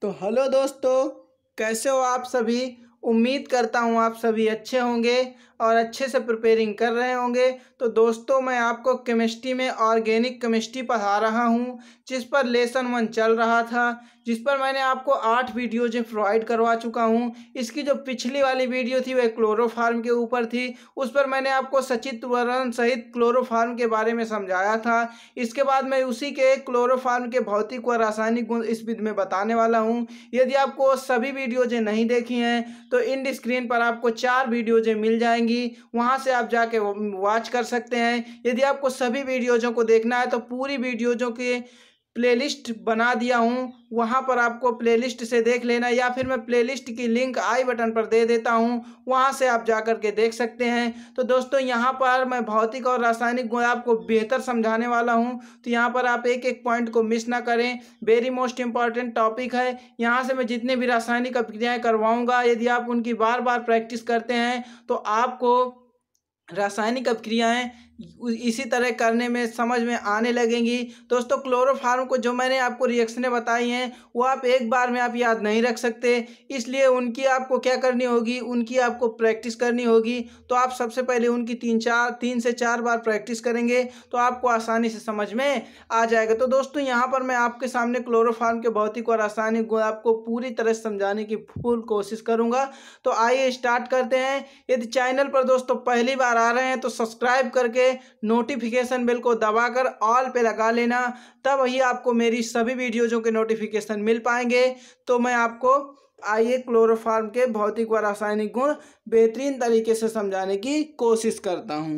तो हेलो दोस्तों, कैसे हो आप सभी। उम्मीद करता हूँ आप सभी अच्छे होंगे और अच्छे से प्रिपेयरिंग कर रहे होंगे। तो दोस्तों, मैं आपको केमिस्ट्री में ऑर्गेनिक केमिस्ट्री पढ़ा रहा हूँ, जिस पर लेसन 1 चल रहा था, जिस पर मैंने आपको 8 वीडियोज प्रोवाइड करवा चुका हूँ। इसकी जो पिछली वाली वीडियो थी वह क्लोरोफार्म के ऊपर थी। उस पर मैंने आपको सचित्र वर्णन सहित क्लोरोफार्म के बारे में समझाया था। इसके बाद मैं उसी के क्लोरोफार्म के भौतिक व रासायनिक गुण इस विधि में बताने वाला हूँ। यदि आपको सभी वीडियोज नहीं देखी हैं तो इंड स्क्रीन पर आपको 4 वीडियोज मिल जाएंगी, वहां से आप जाके वॉच कर सकते हैं। यदि आपको सभी वीडियोजों को देखना है तो पूरी वीडियोजों के प्लेलिस्ट बना दिया हूँ, वहाँ पर आपको प्लेलिस्ट से देख लेना, या फिर मैं प्लेलिस्ट की लिंक आई बटन पर दे देता हूँ, वहाँ से आप जा कर के देख सकते हैं। तो दोस्तों, यहाँ पर मैं भौतिक और रासायनिक गुण आपको बेहतर समझाने वाला हूँ, तो यहाँ पर आप एक एक पॉइंट को मिस ना करें। वेरी मोस्ट इंपॉर्टेंट टॉपिक है। यहाँ से मैं जितने भी रासायनिक अभिक्रियाएँ करवाऊँगा, यदि आप उनकी बार बार प्रैक्टिस करते हैं तो आपको रासायनिक अभिक्रियाएं इसी तरह करने में समझ में आने लगेंगी। दोस्तों, क्लोरोफार्म को जो मैंने आपको रिएक्शनें बताई हैं वो आप एक बार में आप याद नहीं रख सकते, इसलिए उनकी आपको क्या करनी होगी, उनकी आपको प्रैक्टिस करनी होगी। तो आप सबसे पहले उनकी 3 से 4 बार प्रैक्टिस करेंगे तो आपको आसानी से समझ में आ जाएगा। तो दोस्तों, यहाँ पर मैं आपके सामने क्लोरोफार्म के भौतिक और रासायनिक गुण आपको पूरी तरह से समझाने की फुल कोशिश करूँगा। तो आइए स्टार्ट करते हैं। यदि चैनल पर दोस्तों पहली बार आ रहे हैं तो सब्सक्राइब करके नोटिफिकेशन बेल को दबाकर ऑल पे लगा लेना, तब ही आपको मेरी सभी वीडियोज़ों के नोटिफिकेशन मिल पाएंगे। तो मैं आपको आइए क्लोरोफार्म के भौतिक व रासायनिक गुण बेहतरीन तरीके से समझाने की कोशिश करता हूं।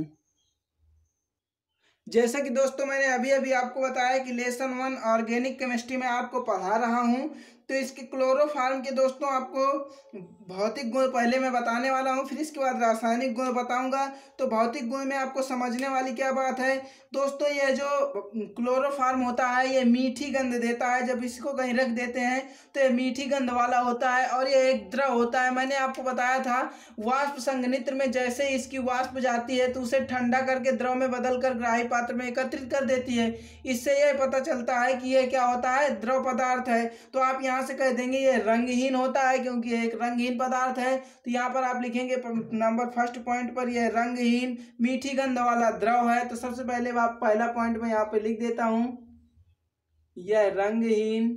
जैसा कि दोस्तों मैंने अभी अभी आपको बताया कि लेसन 1 ऑर्गेनिक केमिस्ट्री में आपको पढ़ा रहा हूं, तो इसके क्लोरोफार्म के दोस्तों आपको भौतिक गुण पहले मैं बताने वाला हूं, फिर इसके बाद रासायनिक गुण बताऊंगा। तो भौतिक गुण में आपको समझने वाली क्या बात है दोस्तों, ये जो क्लोरोफार्म होता है ये मीठी गंध देता है। जब इसको कहीं रख देते हैं तो ये मीठी गंध वाला होता है और ये एक द्रव होता है। मैंने आपको बताया था वाष्प संघनित्र में जैसे इसकी वाष्प जाती है तो उसे ठंडा करके द्रव में बदल कर ग्राही पात्र में एकत्रित कर देती है। इससे यह पता चलता है कि यह क्या होता है, द्रव पदार्थ है। तो आप यहाँ से कह देंगे ये रंगहीन होता है क्योंकि यह एक रंगहीन पदार्थ है। तो यहाँ पर आप लिखेंगे नंबर फर्स्ट पॉइंट पर यह रंगहीन मीठी गंध वाला द्रव है। तो सबसे पहले आप पहला पॉइंट में यहाँ पे लिख देता हूं, यह रंगहीन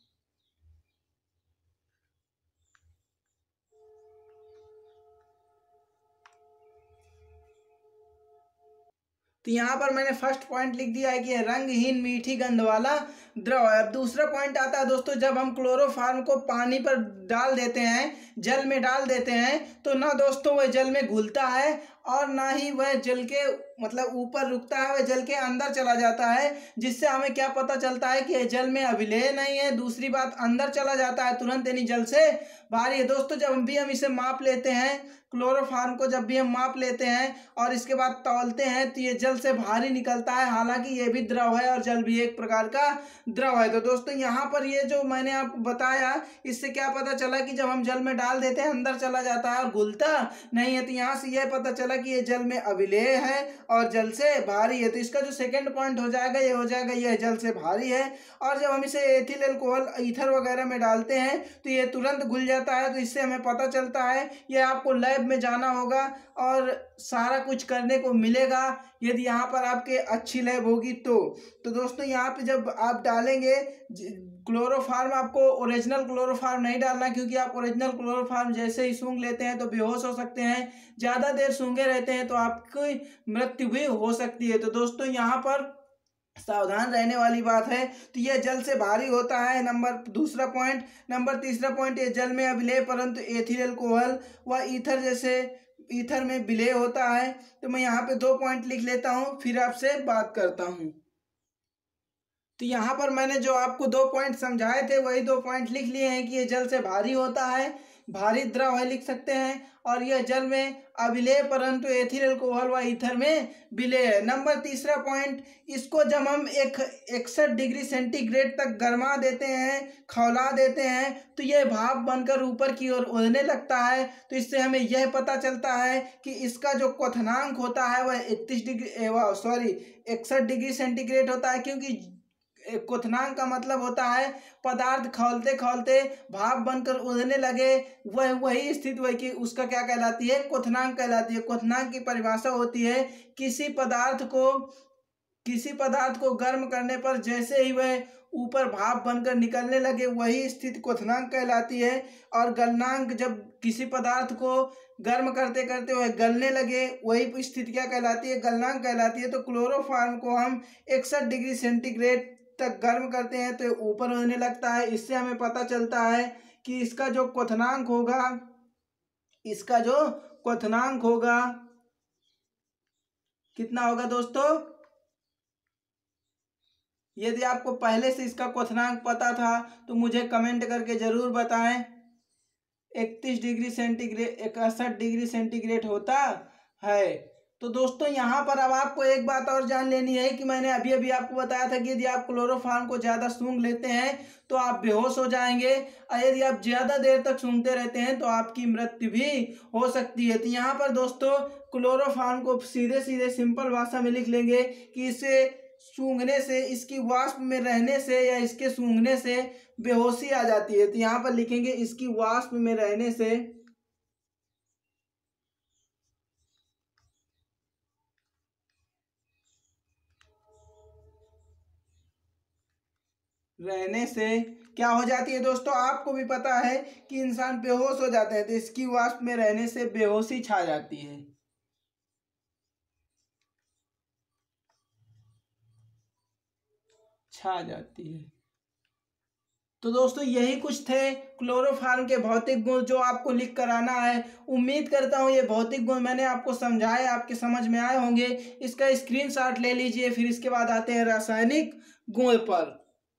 तो यहाँ पर मैंने फर्स्ट पॉइंट लिख दिया है कि यह रंगहीन मीठी गंध वाला द्रव है। अब दूसरा पॉइंट आता है दोस्तों, जब हम क्लोरोफार्म को पानी पर डाल देते हैं, जल में डाल देते हैं, तो ना दोस्तों वह जल में घुलता है और ना ही वह जल के मतलब ऊपर रुकता है, वह जल के अंदर चला जाता है। जिससे हमें क्या पता चलता है कि यह जल में अभिलेय नहीं है। दूसरी बात, अंदर चला जाता है तुरंत, यानी जल से भारी है। दोस्तों, जब भी हम इसे माप लेते हैं, क्लोरोफार्म को जब भी हम माप लेते हैं और इसके बाद तौलते हैं तो ये जल से भारी निकलता है। हालांकि ये भी द्रव है और जल भी एक प्रकार का द्रव है। तो दोस्तों, यहाँ पर ये जो मैंने आपको बताया, इससे क्या पता चला कि जब हम जल में डाल देते हैं अंदर चला जाता है और घुलता नहीं है। तो यहाँ से यह पता चला कि ये जल में अभिलेय है और जल से भारी है। तो इसका जो सेकेंड पॉइंट हो जाएगा ये हो जाएगा यह जल से भारी है। और जब हम इसे एथिल अल्कोहल ईथर वगैरह में डालते हैं तो ये तुरंत घुल जाता है। तो इससे हमें पता चलता है, यह आपको लैब में जाना होगा और सारा कुछ करने को मिलेगा यदि यहाँ पर आपके अच्छी लैब होगी तो दोस्तों, यहाँ पे जब आप डालेंगे क्लोरोफार्म, आपको ओरिजिनल क्लोरोफार्म नहीं डालना, क्योंकि आप ओरिजिनल क्लोरोफार्म जैसे ही सूंघ लेते हैं तो बेहोश हो सकते हैं। ज़्यादा देर सूंघे रहते हैं तो आपकी मृत्यु भी हो सकती है। तो दोस्तों, यहाँ पर सावधान रहने वाली बात है। तो यह जल से भारी होता है, नंबर दूसरा पॉइंट। नंबर तीसरा पॉइंट, ये जल में अभिलेय परंतु एथिल अल्कोहल व ईथर जैसे ईथर में विलेय होता है। तो मैं यहाँ पे 2 पॉइंट लिख लेता हूँ, फिर आपसे बात करता हूँ। तो यहाँ पर मैंने जो आपको 2 पॉइंट समझाए थे वही 2 पॉइंट लिख लिए हैं कि ये जल से भारी होता है, भारी द्रव है लिख सकते हैं, और यह जल में अभिलेय परंतु एथिल अल्कोहल व ईथर में विलेय है। नंबर तीसरा पॉइंट, इसको जब हम 61 डिग्री सेंटीग्रेड तक गर्मा देते हैं, खौला देते हैं, तो यह भाप बनकर ऊपर की ओर उड़ने लगता है। तो इससे हमें यह पता चलता है कि इसका जो क्वथनांक होता है वह 61 डिग्री सेंटीग्रेड होता है, क्योंकि क्वथनांक का मतलब होता है पदार्थ खौलते खौलते भाप बनकर उड़ने लगे, वही स्थिति वही उसका क्या कहलाती है, क्वथनांक कहलाती है। क्वथनांक की परिभाषा होती है किसी पदार्थ को गर्म करने पर जैसे ही वह ऊपर भाप बनकर निकलने लगे वही स्थिति क्वथनांक कहलाती है। और गलनांक, जब किसी पदार्थ को गर्म करते करते वह गलने लगे वही स्थिति क्या कहलाती है, गलनांक कहलाती है। तो क्लोरोफॉर्म को हम 61 डिग्री सेंटीग्रेड तक गर्म करते हैं तो ऊपर उड़ने लगता है। इससे हमें पता चलता है कि इसका जो क्वथनांक होगा कितना होगा दोस्तों। यदि आपको पहले से इसका क्वथनांक पता था तो मुझे कमेंट करके जरूर बताएं। 61 डिग्री सेंटीग्रेड होता है। तो दोस्तों यहाँ पर अब आपको एक बात और जान लेनी है कि मैंने अभी अभी आपको बताया था कि यदि आप क्लोरोफॉर्म को ज़्यादा सूंघ लेते हैं तो आप बेहोश हो जाएंगे, और यदि आप ज़्यादा देर तक सूंघते रहते हैं तो आपकी मृत्यु भी हो सकती है। तो यहाँ पर दोस्तों क्लोरोफॉर्म को सीधे सीधे सिंपल भाषा में लिख लेंगे कि इसे सूंघने से, इसकी वाष्प में रहने से या इसके सूंघने से बेहोशी आ जाती है। तो यहाँ पर लिखेंगे इसकी वाष्प में रहने से क्या हो जाती है दोस्तों, आपको भी पता है कि इंसान बेहोश हो जाते हैं। तो इसकी वाष्प में रहने से बेहोशी छा जाती है। तो दोस्तों यही कुछ थे क्लोरोफॉर्म के भौतिक गुण जो आपको लिख कर आना है। उम्मीद करता हूँ ये भौतिक गुण मैंने आपको समझाए, आपके समझ में आए होंगे। इसका स्क्रीनशॉट ले लीजिए। फिर इसके बाद आते हैं रासायनिक गुण पर।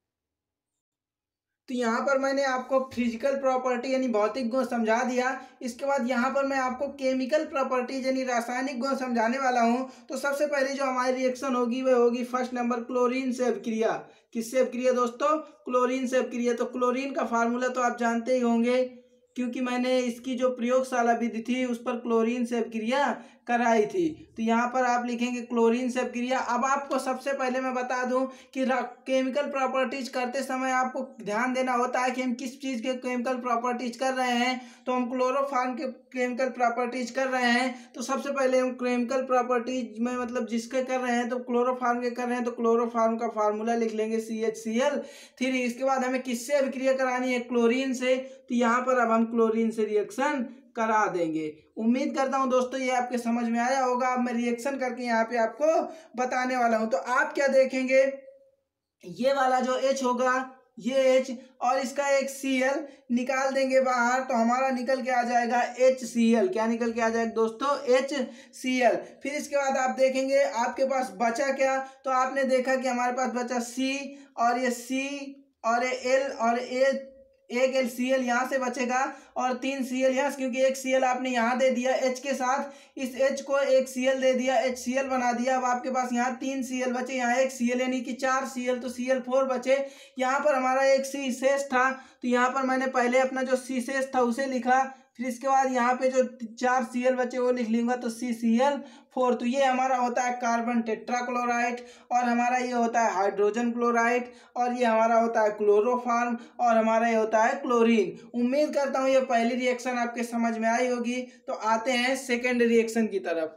तो यहाँ पर मैंने आपको फिजिकल प्रॉपर्टी यानी भौतिक गुण समझा दिया। इसके बाद यहाँ पर मैं आपको केमिकल प्रॉपर्टीज यानी रासायनिक गुण समझाने वाला हूँ। तो सबसे पहले जो हमारी रिएक्शन होगी वह होगी फर्स्ट नंबर क्लोरीन से अभिक्रिया। किससे अभिक्रिया दोस्तों, क्लोरीन से अभिक्रिया। तो क्लोरीन का फार्मूला तो आप जानते ही होंगे क्योंकि मैंने इसकी जो प्रयोगशाला विधि थी उस पर क्लोरीन से अभिक्रिया कराई थी। तो यहाँ पर आप लिखेंगे क्लोरीन से अभिक्रिया। अब आपको सबसे पहले मैं बता दूं कि केमिकल प्रॉपर्टीज करते समय आपको ध्यान देना होता है कि हम किस चीज़ के केमिकल प्रॉपर्टीज कर रहे हैं। तो हम क्लोरोफॉर्म के केमिकल प्रॉपर्टीज कर रहे हैं। तो सबसे पहले हम केमिकल प्रॉपर्टीज में मतलब जिसके कर रहे हैं तो क्लोरोफॉर्म के कर रहे हैं तो क्लोरोफॉर्म का फार्मूला लिख लेंगे CH3। इसके बाद हमें किससे अभिक्रिया करानी है, क्लोरीन से। तो यहाँ पर अब हम क्लोरीन से रिएक्शन करा देंगे। उम्मीद करता हूं दोस्तों ये आपके समझ में आया होगा। अब मैं रिएक्शन करके यहाँ पे आपको बताने वाला हूं। तो आप क्या देखेंगे, ये वाला जो H होगा ये H और इसका एक Cl निकाल देंगे बाहर तो हमारा निकल के आ जाएगा HCl। क्या निकल के आ जाएगा दोस्तों, HCl। फिर इसके बाद आप देखेंगे आपके पास बचा क्या, तो आपने देखा कि हमारे पास बचा C और ये C और ये L और एक LCl यहाँ से बचेगा और 3 Cl यहाँ से, क्योंकि एक Cl आपने यहाँ दे दिया H के साथ, इस H को एक Cl दे दिया, HCl बना दिया। अब आपके पास यहाँ 3 Cl बचे, यहाँ एक Cl यानी कि 4 Cl, तो Cl4 बचे। यहाँ पर हमारा एक C शेष था तो यहाँ पर मैंने पहले अपना जो C शेष था उसे लिखा। फिर इसके बाद यहाँ पे जो 4 Cl बचे वो लिख लूँगा तो CCl4। तो ये हमारा होता है कार्बन टेट्राक्लोराइड और हमारा ये होता है हाइड्रोजन क्लोराइड और ये हमारा होता है क्लोरोफॉर्म और हमारा ये होता है क्लोरीन। उम्मीद करता हूँ ये पहली रिएक्शन आपके समझ में आई होगी। तो आते हैं सेकेंड रिएक्शन की तरफ।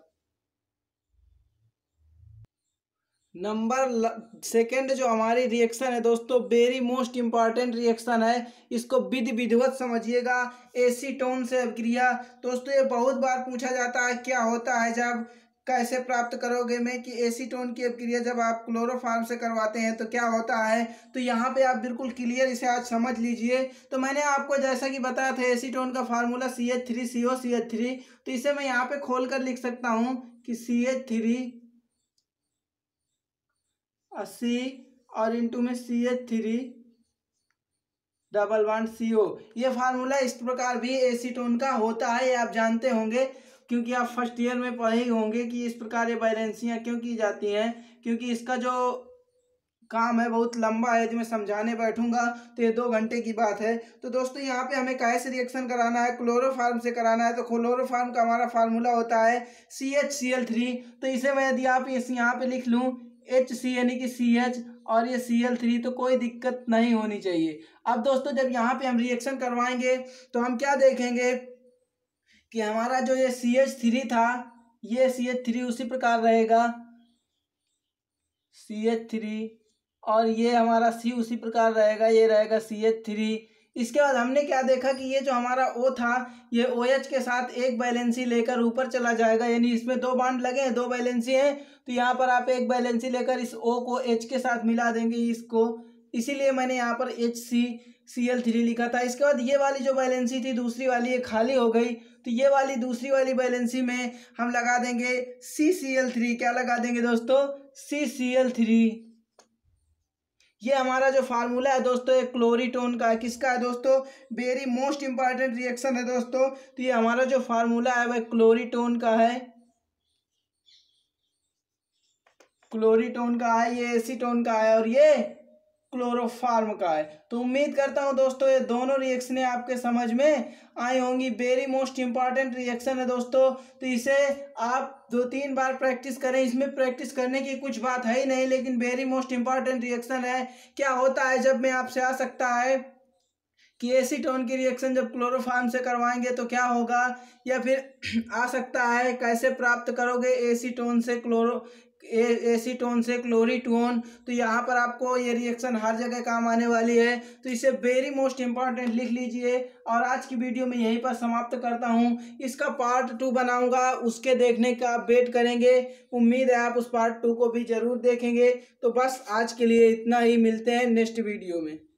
नंबर सेकेंड जो हमारी रिएक्शन है दोस्तों वेरी मोस्ट इंपॉर्टेंट रिएक्शन है, इसको विधिवत समझिएगा। एसीटोन से अभिक्रिया। दोस्तों ये बहुत बार पूछा जाता है क्या होता है जब, कैसे प्राप्त करोगे में कि एसीटोन की अभिक्रिया जब आप क्लोरोफॉर्म से करवाते हैं तो क्या होता है। तो यहाँ पे आप बिल्कुल क्लियर इसे आज समझ लीजिए। तो मैंने आपको जैसा कि बताया था एसीटोन का फार्मूला CH3COCH3। तो इसे मैं यहाँ पे खोल कर लिख सकता हूँ कि CH3 80 और इंटू में CH3 डबल बॉन्ड CO। ये फार्मूला इस प्रकार भी एसीटोन का होता है, ये आप जानते होंगे क्योंकि आप फर्स्ट ईयर में पढ़े ही होंगे कि इस प्रकार ये बैलेंसियाँ क्यों की जाती हैं, क्योंकि इसका जो काम है बहुत लंबा है। जो मैं समझाने बैठूंगा तो ये 2 घंटे की बात है। तो दोस्तों यहाँ पे हमें कैसे रिएक्शन कराना है, क्लोरोफॉर्म से कराना है। तो क्लोरोफॉर्म का हमारा फार्मूला होता है CHCl3। तो इसे मैं यदि आप यहाँ पे लिख लूँ HC यानी कि CH और ये Cl3, तो कोई दिक्कत नहीं होनी चाहिए। अब दोस्तों जब यहाँ पे हम रिएक्शन करवाएंगे तो हम क्या देखेंगे कि हमारा जो ये CH3 था, ये CH3 उसी प्रकार रहेगा, CH3, और ये हमारा C उसी प्रकार रहेगा, ये रहेगा CH3। इसके बाद हमने क्या देखा कि ये जो हमारा O था, ये OH के साथ एक वैलेंसी लेकर ऊपर चला जाएगा, यानी इसमें दो बॉन्ड लगे हैं, दो वैलेंसी हैं, तो यहाँ पर आप एक वैलेंसी लेकर इस O को H के साथ मिला देंगे इसको, इसीलिए मैंने यहाँ पर HCCl3 लिखा था। इसके बाद ये वाली जो वैलेंसी थी दूसरी वाली, ये खाली हो गई, तो ये वाली दूसरी वाली वैलेंसी में हम लगा देंगे CCl3। क्या लगा देंगे दोस्तों? CCl3। ये हमारा जो फार्मूला है दोस्तों, एक क्लोरीटोन का है। किसका है दोस्तों? वेरी मोस्ट इंपॉर्टेंट रिएक्शन है दोस्तों। तो ये हमारा जो फार्मूला है वह क्लोरीटोन का है, क्लोरीटोन का है, ये एसीटोन का है, और ये क्लोरोफार्म का है। तो उम्मीद करता हूं दोस्तों ये दोनों रिएक्शनें आपके समझ में आई होंगी। वेरी मोस्ट इंपॉर्टेंट रिएक्शन है दोस्तों, तो इसे आप 2-3 बार प्रैक्टिस करें। इसमें प्रैक्टिस करने की कुछ बात है ही नहीं, लेकिन वेरी मोस्ट इंपॉर्टेंट रिएक्शन है। क्या होता है जब में आपसे आ सकता है कि एसीटोन की रिएक्शन जब क्लोरोफार्म से करवाएंगे तो क्या होगा, या फिर आ सकता है कैसे प्राप्त करोगे एसीटोन से एसीटोन से क्लोरीटोन। तो यहाँ पर आपको ये रिएक्शन हर जगह काम आने वाली है, तो इसे वेरी मोस्ट इंपॉर्टेंट लिख लीजिए। और आज की वीडियो में यहीं पर समाप्त करता हूँ। इसका पार्ट 2 बनाऊंगा, उसके देखने का आप वेट करेंगे। उम्मीद है आप उस पार्ट 2 को भी जरूर देखेंगे। तो बस आज के लिए इतना ही, मिलते हैं नेक्स्ट वीडियो में।